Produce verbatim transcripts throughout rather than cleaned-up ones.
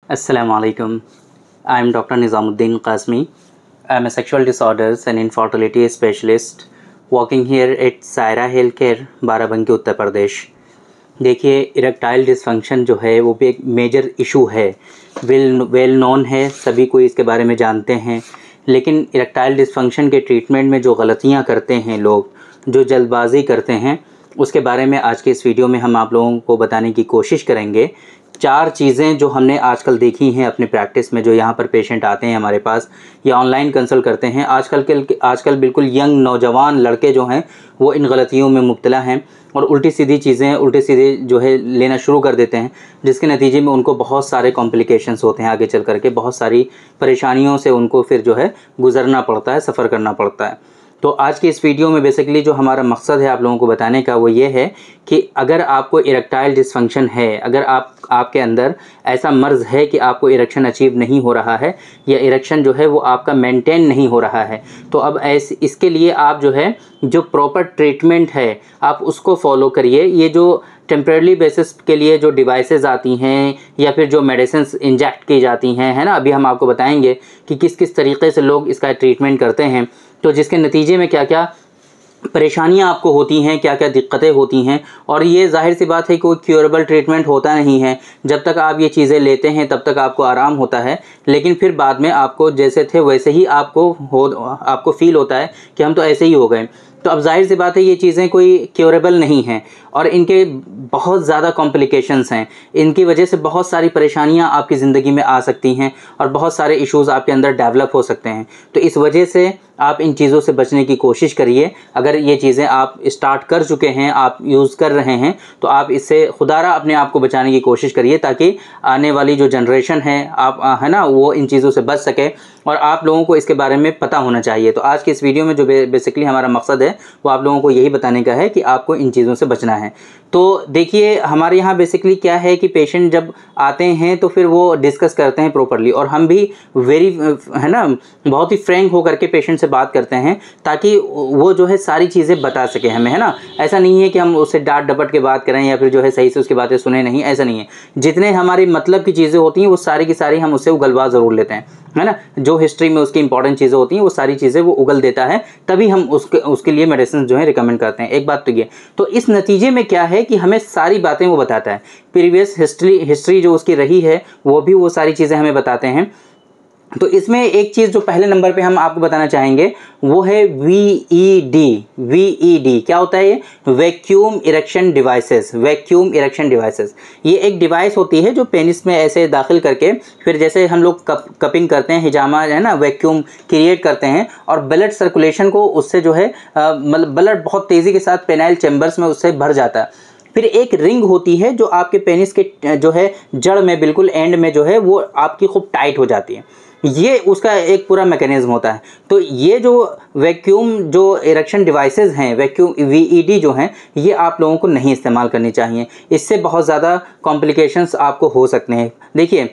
Assalamu alaikum. I am Doctor Nizamuddin Qasmi. I am a sexual disorders and infertility specialist working here at Saira Healthcare, Barabanki, Uttar Pradesh. देखिए, erectile dysfunction जो है वो भी एक major issue है, well well known है, सभी को इसके बारे में जानते हैं। लेकिन इरेक्टाइल डिसफंक्शन के ट्रीटमेंट में जो गलतियां करते हैं लोग, जो जल्दबाजी करते हैं, उसके बारे में आज के इस वीडियो में हम आप लोगों को बताने की कोशिश करेंगे। चार चीज़ें जो हमने आजकल देखी हैं अपनी प्रैक्टिस में, जो यहाँ पर पेशेंट आते हैं हमारे पास या ऑनलाइन कंसल्ट करते हैं, आजकल के आजकल बिल्कुल यंग नौजवान लड़के जो हैं वो इन गलतियों में मुब्तला हैं और उल्टी सीधी चीज़ें उल्टे सीधे जो है लेना शुरू कर देते हैं, जिसके नतीजे में उनको बहुत सारे कॉम्प्लिकेशंस होते हैं। आगे चल करके बहुत सारी परेशानियों से उनको फिर जो है गुजरना पड़ता है, सफ़र करना पड़ता है। तो आज की इस वीडियो में बेसिकली जो हमारा मकसद है आप लोगों को बताने का वो ये है कि अगर आपको इरेक्टाइल डिसफंक्शन है, अगर आप आपके अंदर ऐसा मर्ज़ है कि आपको इरेक्शन अचीव नहीं हो रहा है या इरेक्शन जो है वो आपका मेंटेन नहीं हो रहा है, तो अब ऐसे इसके लिए आप जो है जो प्रॉपर ट्रीटमेंट है आप उसको फॉलो करिए। ये जो टेम्परेरी बेसिस के लिए जो डिवाइसेस आती हैं या फिर जो मेडिसिन्स इंजेक्ट की जाती हैं, है ना, अभी हम आपको बताएंगे कि किस किस तरीके से लोग इसका ट्रीटमेंट करते हैं, तो जिसके नतीजे में क्या क्या परेशानियां आपको होती हैं, क्या क्या दिक्कतें होती हैं। और ये जाहिर सी बात है कि कोई क्योरेबल ट्रीटमेंट होता नहीं है। जब तक आप ये चीज़ें लेते हैं तब तक आपको आराम होता है, लेकिन फिर बाद में आपको जैसे थे वैसे ही आपको हो आपको फील होता है कि हम तो ऐसे ही हो गए। तो अब जाहिर सी बात है ये चीज़ें कोई क्योरेबल नहीं हैं और इनके बहुत ज़्यादा कॉम्प्लिकेशंस हैं। इनकी वजह से बहुत सारी परेशानियां आपकी ज़िंदगी में आ सकती हैं और बहुत सारे इश्यूज़ आपके अंदर डेवलप हो सकते हैं। तो इस वजह से आप इन चीज़ों से बचने की कोशिश करिए। अगर ये चीज़ें आप स्टार्ट कर चुके हैं, आप यूज़ कर रहे हैं, तो आप इससे खुदारा अपने आप को बचाने की कोशिश करिए ताकि आने वाली जो जनरेशन है आप है ना वो इन चीज़ों से बच सके और आप लोगों को इसके बारे में पता होना चाहिए। तो आज की इस वीडियो में जो बे, बेसिकली हमारा मकसद है वो आप लोगों को यही बताने का है कि आपको इन चीज़ों से बचना है। तो देखिए, हमारे यहाँ बेसिकली क्या है कि पेशेंट जब आते हैं तो फिर वो डिस्कस करते हैं प्रॉपरली और हम भी वेरी है ना बहुत ही फ्रैंक होकर के पेशेंट से बात करते हैं ताकि वो जो है सारी चीज़ें बता सके हमें, है ना। ऐसा नहीं है कि हम उससे डांट डपट के बात करें या फिर जो है सही से उसकी बातें सुने नहीं, ऐसा नहीं है। जितने हमारी मतलब की चीज़ें होती हैं वो सारी की सारी हम उससे उगलवा ज़रूर लेते हैं, है ना। जो हिस्ट्री में उसकी इंपॉर्टेंट चीज़ें होती हैं वो सारी चीज़ें वो उगल देता है, तभी हम उसके उसके लिए मेडिसिन जो है रिकमेंड करते हैं। एक बात तो ये, तो इस नतीजे में क्या है कि हमें सारी बातें वो बताता है, प्रीवियस हिस्ट्री हिस्ट्री जो उसकी रही है वो भी वो सारी चीज़ें हमें बताते हैं। तो इसमें एक चीज़ जो पहले नंबर पे हम आपको बताना चाहेंगे वो है V E D. V E D क्या होता है? ये vacuum erection devices. Vacuum erection devices ये एक डिवाइस होती है जो पेनिस में ऐसे दाखिल करके फिर जैसे हम लोग कप कपिंग करते हैं, हिजामा है ना, वैक्यूम क्रिएट करते हैं और ब्लड सर्कुलेशन को उससे जो है मतलब ब्लड बहुत तेज़ी के साथ पेनाइल चैम्बर्स में उससे भर जाता है। फिर एक रिंग होती है जो आपके पेनिस के जो है जड़ में बिल्कुल एंड में जो है वो आपकी खूब टाइट हो जाती है। ये उसका एक पूरा मैकेनिज्म होता है। तो ये जो वैक्यूम जो इरेक्शन डिवाइसेस हैं, वैक्यूम वी ई डी जो हैं, ये आप लोगों को नहीं इस्तेमाल करनी चाहिए। इससे बहुत ज़्यादा कॉम्प्लिकेशंस आपको हो सकते हैं। देखिए,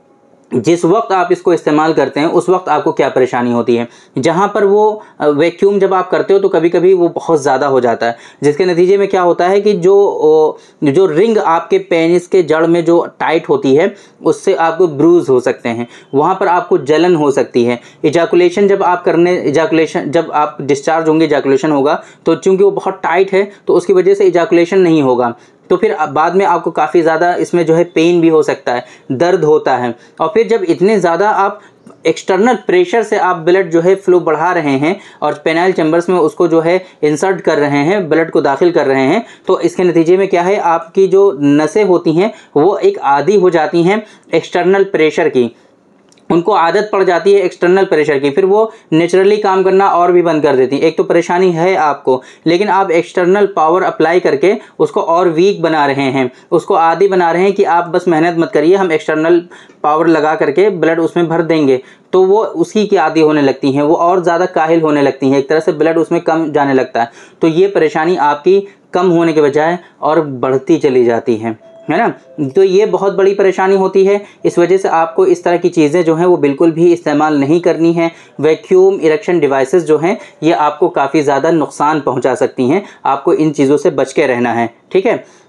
जिस वक्त आप इसको इस्तेमाल करते हैं उस वक्त आपको क्या परेशानी होती है। जहाँ पर वो वैक्यूम जब आप करते हो तो कभी कभी वो बहुत ज़्यादा हो जाता है, जिसके नतीजे में क्या होता है कि जो जो रिंग आपके पेनिस के जड़ में जो टाइट होती है उससे आपको ब्रूज हो सकते हैं, वहाँ पर आपको जलन हो सकती है। इजाकुलेशन जब आप करने इजाकुलेशन जब आप डिस्चार्ज होंगे, इजाकुलेशन होगा तो चूँकि वो बहुत टाइट है तो उसकी वजह से इजाकुलेशन नहीं होगा, तो फिर बाद में आपको काफ़ी ज़्यादा इसमें जो है पेन भी हो सकता है, दर्द होता है। और फिर जब इतने ज़्यादा आप एक्सटर्नल प्रेशर से आप ब्लड जो है फ्लो बढ़ा रहे हैं और पेनाइल चैम्बर्स में उसको जो है इंसर्ट कर रहे हैं, ब्लड को दाखिल कर रहे हैं, तो इसके नतीजे में क्या है, आपकी जो नसें होती हैं वो एक आदी हो जाती हैं एक्सटर्नल प्रेशर की। उनको आदत पड़ जाती है एक्सटर्नल प्रेशर की, फिर वो नेचुरली काम करना और भी बंद कर देती हैं। एक तो परेशानी है आपको, लेकिन आप एक्सटर्नल पावर अप्लाई करके उसको और वीक बना रहे हैं, उसको आदी बना रहे हैं कि आप बस मेहनत मत करिए, हम एक्सटर्नल पावर लगा करके ब्लड उसमें भर देंगे, तो वो उसी की आदी होने लगती हैं, वो और ज़्यादा काहिल होने लगती हैं, एक तरह से ब्लड उसमें कम जाने लगता है। तो ये परेशानी आपकी कम होने के बजाय और बढ़ती चली जाती है, है ना। तो ये बहुत बड़ी परेशानी होती है। इस वजह से आपको इस तरह की चीज़ें जो हैं वो बिल्कुल भी इस्तेमाल नहीं करनी है। वैक्यूम इरेक्शन डिवाइसेस जो हैं ये आपको काफ़ी ज़्यादा नुकसान पहुंचा सकती हैं, आपको इन चीज़ों से बच के रहना है, ठीक है।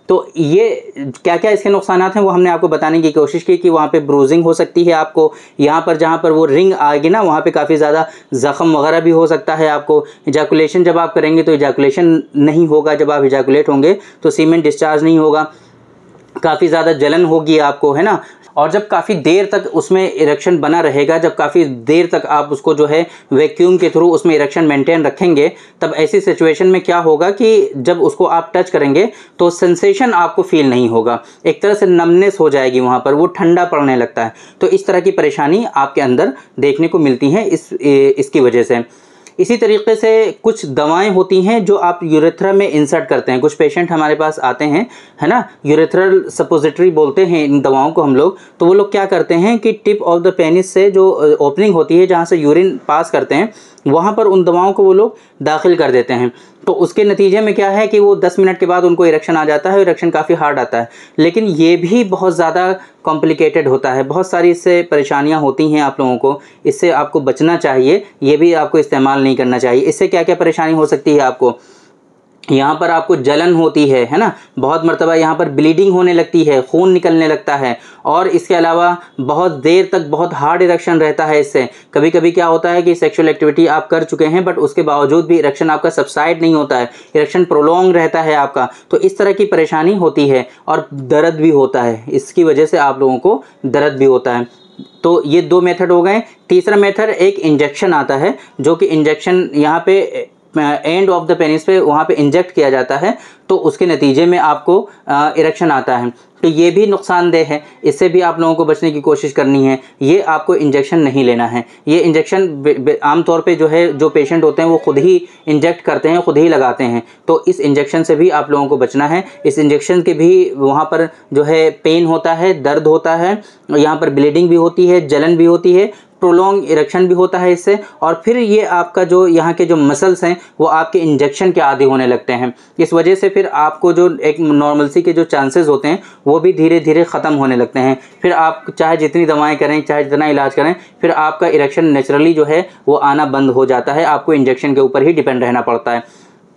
तो ये क्या क्या इसके नुकसान हैं वो हमने आपको बताने की कोशिश की कि वहाँ पे ब्रूजिंग हो सकती है आपको, यहाँ पर जहाँ पर वो रिंग आएगी ना वहाँ पे काफ़ी ज़्यादा ज़ख़म वगैरह भी हो सकता है आपको। इजैकुलेशन जब आप करेंगे तो इजैकुलेशन नहीं होगा, जब आप इजैकुलेट होंगे तो सीमेन डिस्चार्ज नहीं होगा, काफ़ी ज़्यादा जलन होगी आपको, है ना। और जब काफ़ी देर तक उसमें इरेक्शन बना रहेगा, जब काफ़ी देर तक आप उसको जो है वैक्यूम के थ्रू उसमें इरेक्शन मेंटेन रखेंगे, तब ऐसी सिचुएशन में क्या होगा कि जब उसको आप टच करेंगे तो सेंसेशन आपको फील नहीं होगा, एक तरह से नमनेस हो जाएगी वहाँ पर, वो ठंडा पड़ने लगता है। तो इस तरह की परेशानी आपके अंदर देखने को मिलती है इस इसकी वजह से। इसी तरीके से कुछ दवाएं होती हैं जो आप यूरेथ्रा में इंसर्ट करते हैं। कुछ पेशेंट हमारे पास आते हैं, है ना, यूरेथ्रल सपोजिटरी बोलते हैं इन दवाओं को हम लोग। तो वो लोग क्या करते हैं कि टिप ऑफ द पेनिस से जो ओपनिंग होती है जहाँ से यूरिन पास करते हैं, वहाँ पर उन दवाओं को वो लोग दाखिल कर देते हैं। तो उसके नतीजे में क्या है कि वो दस मिनट के बाद उनको इरेक्शन आ जाता है, इरेक्शन काफ़ी हार्ड आता है। लेकिन ये भी बहुत ज़्यादा कॉम्प्लिकेटेड होता है, बहुत सारी इससे परेशानियां होती हैं आप लोगों को, इससे आपको बचना चाहिए, ये भी आपको इस्तेमाल नहीं करना चाहिए। इससे क्या क्या परेशानी हो सकती है आपको, यहाँ पर आपको जलन होती है, है ना, बहुत मरतबा यहाँ पर ब्लीडिंग होने लगती है, खून निकलने लगता है, और इसके अलावा बहुत देर तक बहुत हार्ड इरेक्शन रहता है। इससे कभी कभी क्या होता है कि सेक्सुअल एक्टिविटी आप कर चुके हैं बट उसके बावजूद भी इरेक्शन आपका सबसाइड नहीं होता है, इरेक्शन प्रोलॉन्ग रहता है आपका। तो इस तरह की परेशानी होती है, और दर्द भी होता है, इसकी वजह से आप लोगों को दर्द भी होता है। तो ये दो मेथड हो गए। तीसरा मेथड एक इंजेक्शन आता है, जो कि इंजेक्शन यहाँ पे एंड ऑफ द पेनिस पे वहाँ पे इंजेक्ट किया जाता है, तो उसके नतीजे में आपको इरेक्शन आता है। तो ये भी नुकसानदेह है, इससे भी आप लोगों को बचने की कोशिश करनी है। ये आपको इंजेक्शन नहीं लेना है। ये इंजेक्शन आमतौर पे जो है जो पेशेंट होते हैं वो खुद ही इंजेक्ट करते हैं, खुद ही लगाते हैं। तो इस इंजेक्शन से भी आप लोगों को बचना है। इस इंजेक्शन के भी वहाँ पर जो है पेन होता है, दर्द होता है, यहाँ पर ब्लीडिंग भी होती है, जलन भी होती है, प्रोलॉन्ग इरेक्शन भी होता है इससे। और फिर ये आपका जो यहाँ के जो मसल्स हैं वो आपके इंजेक्शन के आदी होने लगते हैं। इस वजह से फिर आपको जो एक नॉर्मलसी के जो चांसेस होते हैं वो भी धीरे धीरे ख़त्म होने लगते हैं। फिर आप चाहे जितनी दवाएं करें, चाहे जितना इलाज करें, फिर आपका इरेक्शन नेचुरली जो है वो आना बंद हो जाता है, आपको इंजेक्शन के ऊपर ही डिपेंड रहना पड़ता है।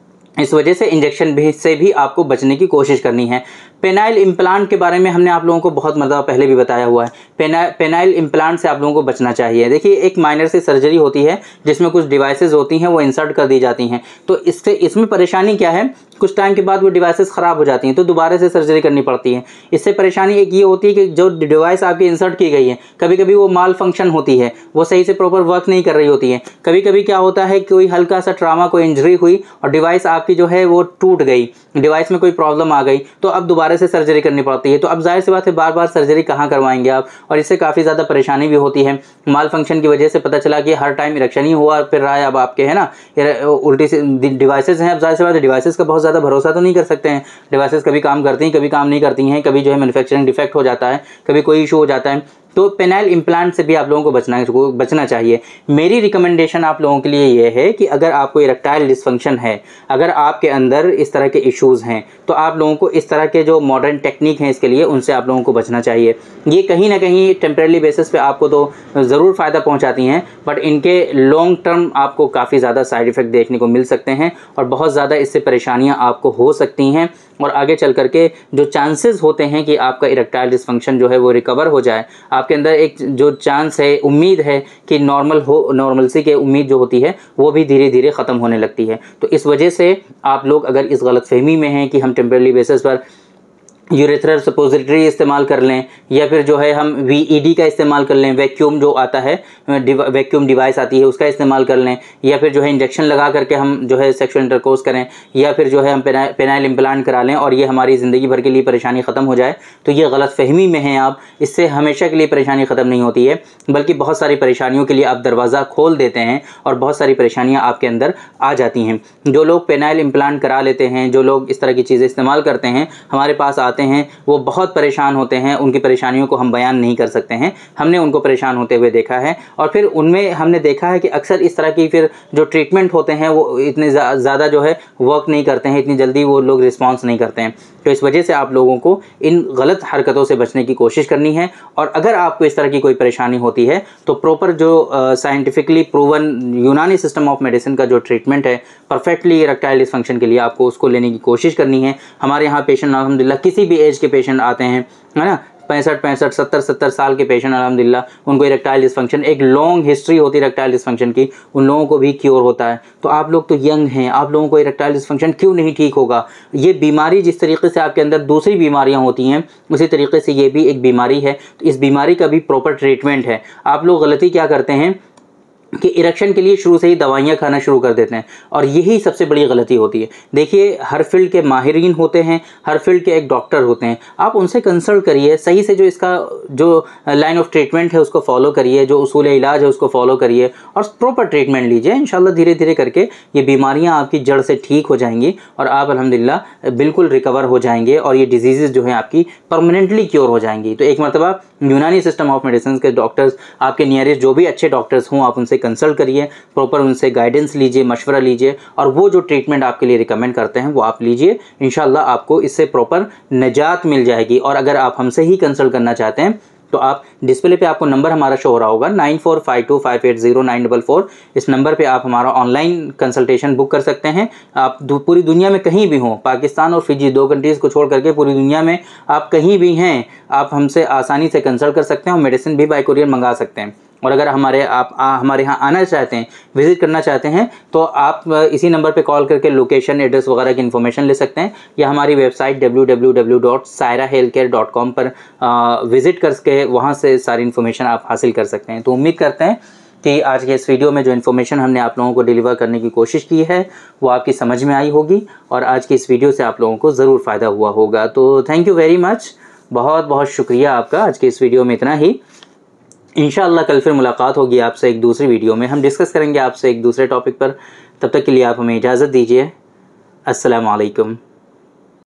इस वजह से इंजेक्शन भी से भी आपको बचने की कोशिश करनी है। पेनाइल इम्प्लांट के बारे में हमने आप लोगों को बहुत मरतबा पहले भी बताया हुआ है। पेना पेनाइल इम्प्लांट से आप लोगों को बचना चाहिए। देखिए, एक माइनर सी सर्जरी होती है जिसमें कुछ डिवाइसेस होती हैं वो इंसर्ट कर दी जाती हैं। तो इससे इसमें परेशानी क्या है, कुछ टाइम के बाद वो डिवाइसेस ख़राब हो जाती हैं तो दोबारा से सर्जरी करनी पड़ती है। इससे परेशानी एक ये होती है कि जो डिवाइस आपकी इंसर्ट की गई है कभी कभी वो माल फंक्शन होती है, वो सही से प्रॉपर वर्क नहीं कर रही होती है। कभी कभी क्या होता है, कोई हल्का सा ट्रामा, कोई इंजरी हुई और डिवाइस आपकी जो है वो टूट गई, डिवाइस में कोई प्रॉब्लम आ गई, तो अब दोबारा से सर्जरी करनी पड़ती है। तो अब जाहिर सी बात है बार बार सर्जरी कहाँ करवाएंगे आप, और इससे काफ़ी ज़्यादा परेशानी भी होती है। माल फंक्शन की वजह से पता चला कि हर टाइम इरेक्शन ही हुआ फिर रहा है अब आपके, है ना, उल्टी से डिवाइसेस हैं। अब जाहिर सी बात है डिवाइसेस का बहुत ज़्यादा भरोसा तो नहीं कर सकते हैं। डिवाइसेस कभी काम करती हैं, कभी काम नहीं करती हैं, कभी जो है मैन्युफैक्चरिंग डिफेक्ट हो जाता है, कभी कोई इशू हो जाता है। तो पेनाइल इम्प्लांट से भी आप लोगों को बचना बचना चाहिए। मेरी रिकमेंडेशन आप लोगों के लिए ये है कि अगर आपको इरेक्टाइल डिसफंक्शन है, अगर आपके अंदर इस तरह के इश्यूज़ हैं, तो आप लोगों को इस तरह के जो मॉडर्न टेक्निक हैं इसके लिए, उनसे आप लोगों को बचना चाहिए। ये कहीं ना कहीं टेम्परेरी बेसिस पे आपको तो ज़रूर फ़ायदा पहुंचाती हैं, बट इनके लॉन्ग टर्म आपको काफ़ी ज़्यादा साइड इफ़ेक्ट देखने को मिल सकते हैं और बहुत ज़्यादा इससे परेशानियाँ आपको हो सकती हैं। और आगे चल करके जो चांसेस होते हैं कि आपका इरेक्टाइल डिसफंक्शन जो है वो रिकवर हो जाए, आपके अंदर एक जो चांस है, उम्मीद है कि नॉर्मल हो, नॉर्मलसी के उम्मीद जो होती है वो भी धीरे धीरे ख़त्म होने लगती है। तो इस वजह से आप लोग अगर इस गलतफहमी में हैं कि हम टेम्परेरी बेसिस पर यूरेथ्रल सपोजिटरी इस्तेमाल कर लें, या फिर जो है हम वीईडी का इस्तेमाल कर लें, वैक्यूम जो आता है, वैक्यूम डिवाइस आती है उसका इस्तेमाल कर लें, या फिर जो है इंजेक्शन लगा करके हम जो है सेक्सुअल इंटरकोर्स करें, या फिर जो है हम पेनाइल इम्प्लांट करा लें और ये हमारी ज़िंदगी भर के लिए परेशानी ख़त्म हो जाए, तो ये गलतफहमी में हैं आप। इससे हमेशा के लिए परेशानी ख़त्म नहीं होती है, बल्कि बहुत सारी परेशानियों के लिए आप दरवाज़ा खोल देते हैं और बहुत सारी परेशानियाँ आपके अंदर आ जाती हैं। जो लोग पेनाइल इम्प्लांट करा लेते हैं, जो लोग इस तरह की चीज़ें इस्तेमाल करते हैं, हमारे पास आते आते हैं वो बहुत परेशान होते हैं, उनकी परेशानियों को हम बयान नहीं कर सकते हैं। हमने उनको परेशान होते हुए देखा है और फिर उनमें हमने देखा है कि अक्सर इस तरह की फिर जो ट्रीटमेंट होते हैं वो इतने ज़्यादा जो है वर्क नहीं करते हैं, इतनी जल्दी वो लोग रिस्पॉन्स नहीं करते हैं। तो इस वजह से आप लोगों को इन गलत हरकतों से बचने की कोशिश करनी है। और अगर आपको इस तरह की कोई परेशानी होती है तो प्रॉपर जो scientifically proven Unani system of medicine का जो ट्रीटमेंट है परफेक्टली इरेक्टाइल डिसफंक्शन के लिए, आपको उसको लेने की कोशिश करनी है। हमारे यहाँ पेशेंट अल्हम्दुलिल्लाह किसी भी एज के पेशेंट आते हैं, है ना, पैंसठ पैंसठ सत्तर सत्तर साल के पेशेंट अल्हम्दुलिल्लाह उनको इरेक्टाइल डिसफंक्शन, एक लॉन्ग हिस्ट्री होती है इरेक्टाइल डिसफंक्शन की, उन लोगों को भी क्योर होता है। तो आप लोग तो यंग हैं, आप लोगों को इरेक्टाइल डिसफंक्शन क्यों नहीं ठीक होगा? ये बीमारी जिस तरीके से आपके अंदर दूसरी बीमारियां होती हैं उसी तरीके से ये भी एक बीमारी है। तो इस बीमारी का भी प्रॉपर ट्रीटमेंट है। आप लोग गलती क्या करते हैं कि इरेक्शन के लिए शुरू से ही दवाइयाँ खाना शुरू कर देते हैं और यही सबसे बड़ी गलती होती है। देखिए, हर फील्ड के माहिरीन होते हैं, हर फील्ड के एक डॉक्टर होते हैं, आप उनसे कंसल्ट करिए, सही से जो इसका जो लाइन ऑफ ट्रीटमेंट है उसको फॉलो करिए, जो उसूल इलाज है उसको फॉलो करिए और प्रॉपर ट्रीटमेंट लीजिए। इंशाल्लाह धीरे धीरे करके ये बीमारियाँ आपकी जड़ से ठीक हो जाएंगी और आप अल्हम्दुलिल्लाह बिल्कुल रिकवर हो जाएंगे और ये डिजीज़ जो हैं आपकी परमानेंटली क्योर हो जाएंगी। तो एक मरतबा यूनानी सिस्टम ऑफ मेडिसिन के डॉक्टर्स, आपके नियरेस्ट जो भी अच्छे डॉक्टर्स हों, आप उनसे कंसल्ट करिए, प्रॉपर उनसे गाइडेंस लीजिए, मशवरा लीजिए और वो जो ट्रीटमेंट आपके लिए रिकमेंड करते हैं वो आप लीजिए। इंशाल्लाह आपको इससे प्रॉपर निजात मिल जाएगी। और अगर आप हमसे ही कंसल्ट करना चाहते हैं तो आप डिस्प्ले पे आपको नंबर हमारा शो हो रहा होगा nine four five two five eight zero nine double four. इस नंबर पे आप हमारा ऑनलाइन कंसल्टेशन बुक कर सकते हैं। आप पूरी दुनिया में कहीं भी हों, पाकिस्तान और फिजी दो कंट्रीज़ को छोड़ करके पूरी दुनिया में आप कहीं भी हैं, आप हमसे आसानी से कंसल्ट कर सकते हैं और मेडिसिन भी बाय कुरियर मंगा सकते हैं। और अगर हमारे आप आ, हमारे यहाँ आना चाहते हैं, विज़िट करना चाहते हैं तो आप इसी नंबर पे कॉल करके लोकेशन, एड्रेस वगैरह की इन्फॉर्मेशन ले सकते हैं या हमारी website W W W dot Saira health care dot com पर विज़िट करके वहाँ से सारी इन्फॉर्मेशन आप हासिल कर सकते हैं। तो उम्मीद करते हैं कि आज के इस वीडियो में जो इन्फॉर्मेशन हमने आप लोगों को डिलीवर करने की कोशिश की है वो आपकी समझ में आई होगी और आज की इस वीडियो से आप लोगों को ज़रूर फ़ायदा हुआ होगा। तो थैंक यू वेरी मच, बहुत बहुत शुक्रिया आपका। आज के इस वीडियो में इतना ही। इंशाअल्लाह कल फिर मुलाकात होगी आपसे एक दूसरी वीडियो में, हम डिस्कस करेंगे आपसे एक दूसरे टॉपिक पर। तब तक के लिए आप हमें इजाज़त दीजिए। अस्सलामु अलैकुम।